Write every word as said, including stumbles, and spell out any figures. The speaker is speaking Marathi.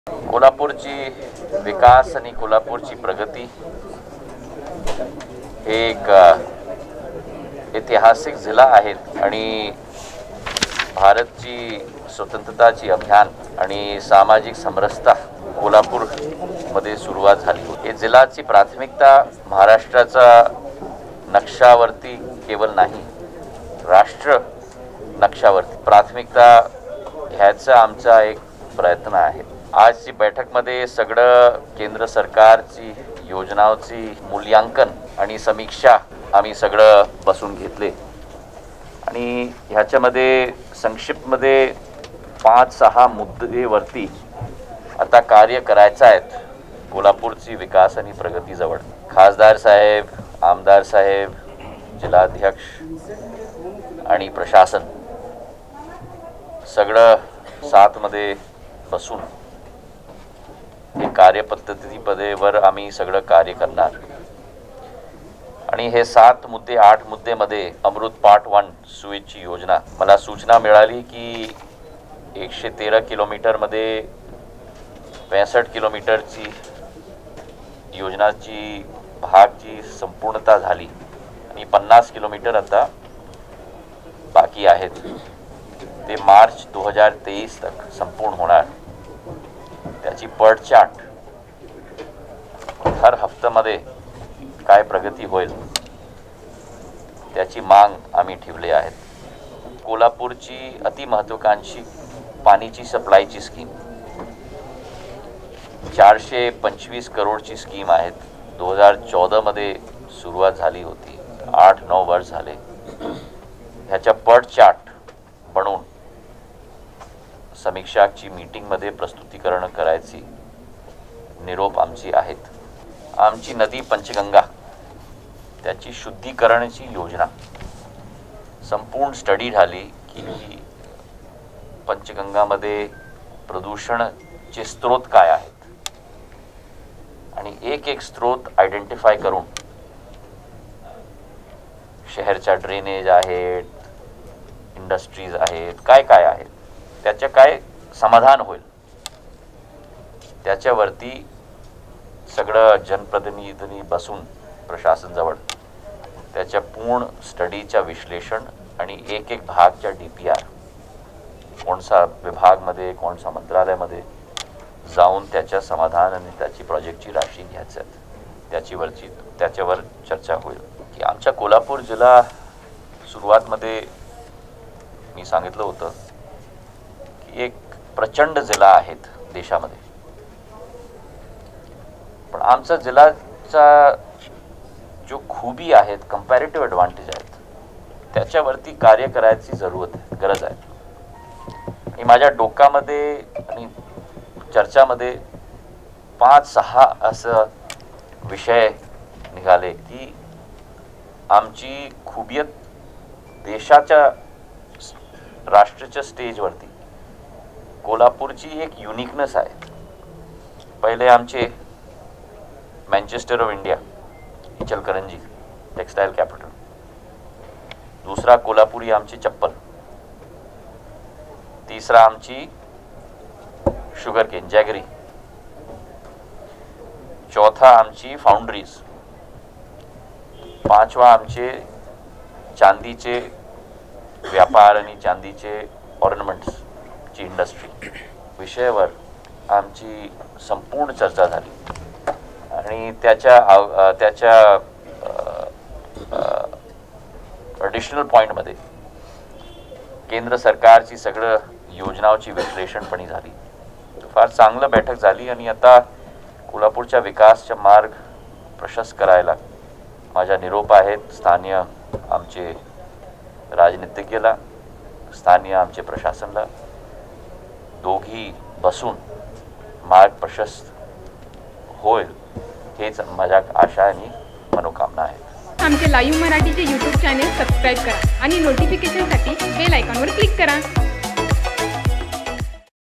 कोल्हापूरची विकास आणि कोल्हापूरची प्रगती हे एक ऐतिहासिक जिल्हा आहेत आणि भारतची स्वतंत्रताची अभियान आणि सामाजिक समरसता कोल्हापूरमध्ये सुरुवात झाली होती। हे जिल्ह्याची प्राथमिकता महाराष्ट्राचा नक्षावरती केवळ नाही, राष्ट्र नक्षावरती प्राथमिकता ह्याचा आमचा एक प्रयत्न आहे। आजची बैठकमध्ये सगळं केंद्र सरकारची योजनांची मूल्यांकन आणि समीक्षा आम्ही सगळं बसून घेतले आणि ह्याच्यामध्ये संक्षिप्तमध्ये पाच सहा मुद्देवरती आता कार्य करायचं आहे। कोल्हापूरची विकास आणि प्रगती जवळ खासदार साहेब, आमदार साहेब, जिल्हाध्यक्ष आणि प्रशासन सगळं साथमध्ये बसून हे कार्यपद्धतीवर आम्ही सगळं कार्य करणार आणि हे सात मुद्दे आठ मुद्देमध्ये अमृत पार्ट वन सुएजची योजना मला सूचना मिळाली की एकशे तेरा किलोमीटरमध्ये पैंसठ किलोमीटरची योजनाची भागची संपूर्णता झाली आणि पन्नास किलोमीटर आता बाकी आहेत। ते मार्च दो हजार तेईस तक संपूर्ण होणार। त्याची पट चार्ट हर हफ्त्यामध्ये काय प्रगती होईल त्याची मांग आम्ही ठेवली आहे। कोल्हापूरची अति महत्त्वाकांक्षी पाण्याची सप्लायची स्कीम चारशे पंचवीस करोडची स्कीम आहे। दो हजार चौदा मध्ये सुरुवात झाली होती, आठ नऊ वर्ष झाले। ह्याच्या पट चार्ट बनवून समीक्षाची मीटिंगमध्ये प्रस्तुतीकरण करायची निरोप आमची आहेत। आमची नदी पंचगंगा त्याची शुद्धीकरणाची योजना संपूर्ण स्टडी झाली की पंचगंगामध्ये प्रदूषणाचे स्रोत काय आहेत आणि एक एक स्रोत आयडेंटिफाय करून शहरच्या ड्रेनेज आहेत, इंडस्ट्रीज आहेत, काय काय आहेत त्याचे काय समाधान होईल त्याच्यावरती सगळं जनप्रतिनिधींनी बसून प्रशासनाजवळ त्याच्या पूर्ण स्टडीच्या विश्लेषण आणि एक एक भागच्या डी पी आर कोणसा विभागमध्ये कोणसा मंत्रालयामध्ये जाऊन त्याच्या समाधान आणि त्याची प्रोजेक्टची राशी घ्यायचं त्याच्यावरची त्याच्यावर चर्चा होईल की आमच्या कोल्हापूर जिल्हा सुरुवातमध्ये मी सांगितलं होतं की एक प्रचंड जिल्हा आहेत देशामध्ये, पण आमचा जिल्ह्याचा जो खूबी आहेत, कंपॅरेटिव्ह ॲडव्हान्टेज आहेत त्याच्यावरती कार्य करायची जरूरत आहे, गरज आहे। आणि माझ्या डोक्यामध्ये आणि चर्चामध्ये पाच सहा असं विषय निघाले की आमची खुबियत देशाच्या राष्ट्राच्या स्टेजवरती कोल्हापूरची एक युनिकनेस आहे। पहिले आमचे Manchester of India Ichalkaranji textile capital, दुसरा कोल्हापुरी आमची चप्पल, तिसरा आमची शुगर केन जॅगरी, चौथा आमची फाउंड्रीज, पाचवा आमचे चांदीचे व्यापार आणि चांदीचे ऑर्नामेंट्सची इंडस्ट्री विषयावर आमची संपूर्ण चर्चा झाली आणि त्याच्या त्याच्या ॲडिशनल पॉईंटमध्ये केंद्र सरकारची सगळं योजनांची विश्लेषणपणी झाली। फार चांगलं बैठक झाली आणि आता कोल्हापूरच्या विकासचा मार्ग प्रशस्त करायला माझ्या निरोप आहेत स्थानीय आमचे राजनीतिज्ञला, स्थानीय आमचे प्रशासनाला, दोघी बसून मार्ग प्रशस्त होईल हेच माझ्या आशा आणि मनोकामना आहे। आमचे लाईव्ह मराठीचे यूट्यूब चॅनेल सबस्क्राईब करा आणि नोटिफिकेशनसाठी बेल आयकॉनवर क्लिक करा।